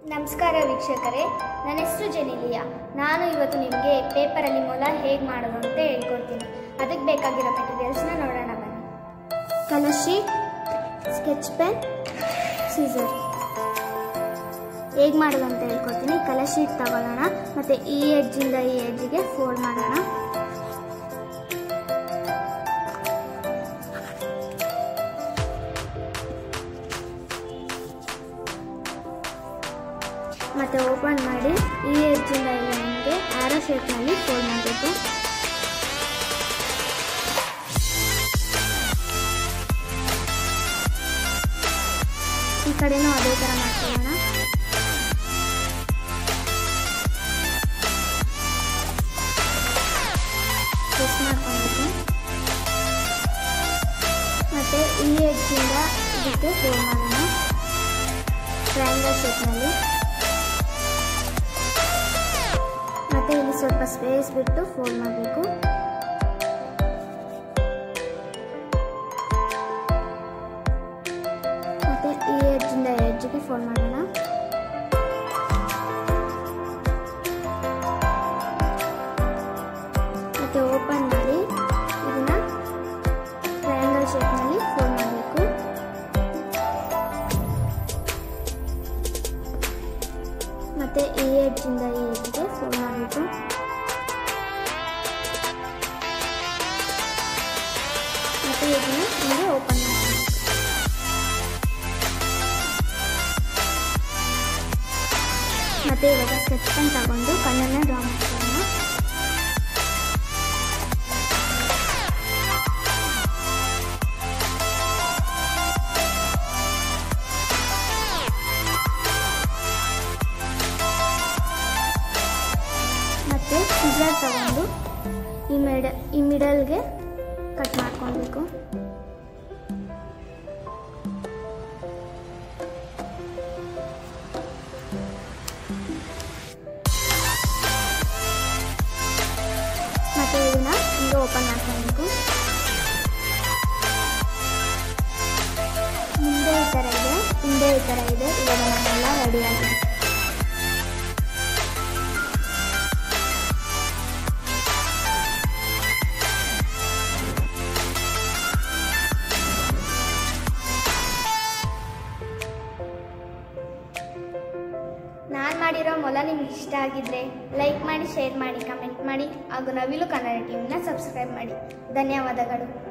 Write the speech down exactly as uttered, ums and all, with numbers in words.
ನಮಸ್ಕಾರ ವೀಕ್ಷಕರೇ, ನನ್ನ ಹೆಸರು ಜೆನಿಲಿಯಾ. ನಾನು ಇವತ್ತು ನಿಮಗೆ ಪೇಪರಲ್ಲಿ ಮೊಲ ಹೇಗೆ ಮಾಡೋದು ಅಂತ ಹೇಳ್ಕೊಡ್ತೀನಿ. ಅದಕ್ಕೆ ಬೇಕಾಗಿರೋ ಮೆಟೀರಿಯಲ್ಸ್ನ ನೋಡೋಣ ಬನ್ನಿ. Colour sheet, sketch pen, scissor. ಹೇಗೆ ಮಾಡೋದು ಅಂತ ಹೇಳ್ಕೊಡ್ತೀನಿ. ಕಲರ್ ಶೀಟ್ ತಗೊಳ್ಳೋಣ ಮತ್ತು ಈ ಎಡ್ಜಿಂದ ಈ ಎಡ್ಜಿಗೆ ಫೋಲ್ಡ್ ಮಾಡೋಣ. ಮತ್ತು ಓಪನ್ ಮಾಡಿ ಈ ಎಡ್ಜಿಂದ ಈ ಎಂಡ್ಗೆ ಆರೋ ಶೇಪ್ನಲ್ಲಿ ಫೋಲ್ಡ್ ಮಾಡಬೇಕು. ಈ ಕಡೆನೂ ಅದೇ ಥರ ಮಾಡ್ಕೊಳ್ಳೋಣ. ಪ್ರೆಸ್ ಮಾಡ್ಕೊಬೇಕು ಮತ್ತು ಈ ಎಡ್ಜಿಂದ ಇದಕ್ಕೆ ಫೋಲ್ಡ್ ಮಾಡೋಣ ಟ್ರಯಾಂಗಲ್ ಶೇಪ್ನಲ್ಲಿ. ಮತ್ತು ಇಲ್ಲಿ ಸ್ವಲ್ಪ ಸ್ಪೇಸ್ ಬಿಟ್ಟು ಫೋಲ್ಡ್ ಮಾಡಬೇಕು. ಮತ್ತು ಈ ಎಡ್ಜಿಂದ ಎಡ್ಜಿಗೆ ಫೋಲ್ಡ್ ಮಾಡೋಣ. ಮತ್ತು ಓಪನ್ ಮಾಡಿ ಇದನ್ನು ಟ್ರಯಾಂಗಲ್ ಶೇಪ್ನಲ್ಲಿ ಫೋಲ್ಡ್ ಮಾಡಬೇಕು. ಮತ್ತು ಈ ಎಡ್ಜಿಂದ ಈ ಎಡ್ಜಿಗೆ ಫೋಲ್ಡ್ ಮಾಡಬೇಕು. ಮತ್ತು ಇದನ್ನು ಹಿಂಗೆ ಓಪನ್ ಮಾಡಬೇಕು. ಮತ್ತು ಇವಾಗ ಸ್ಕೆಚ್ ಪೆನ್ ತಗೊಂಡು ಕಣ್ಣನ್ನು ಡ್ರಾ ಮಾಡ್ಕೊಳ್ಳೋಣ. ಮತ್ತು ಸಿಸರ್ ತಗೊಂಡು ಈ ಮಿಡ ಈ ಮಿಡಲ್ಗೆ ಕಟ್ ಮಾಡ್ಕೊಳ್ಬೇಕು. ಮತ್ತು ಇದನ್ನ ಹಿಂಗೆ ಓಪನ್ ಮಾಡ್ಕೊಳ್ಬೇಕು. ಮುಂದೆ ಈ ಥರ ಇದೆ, ಹಿಂದೆ ಈ ಥರ ಇದೆ. ಇವಾಗ ನಾನೆಲ್ಲ ರೆಡಿ ಆಗಿದೆ. ನಾನು ಮಾಡಿರೋ ಮೊಲ ನಿಮ್ಗೆ ಇಷ್ಟ ಆಗಿದ್ರೆ ಲೈಕ್ ಮಾಡಿ, ಶೇರ್ ಮಾಡಿ, ಕಮೆಂಟ್ ಮಾಡಿ ಹಾಗೂ ನವಿಲು ಕನ್ನಡ ಟಿವಿನ ಸಬ್ಸ್ಕ್ರೈಬ್ ಮಾಡಿ. ಧನ್ಯವಾದಗಳು.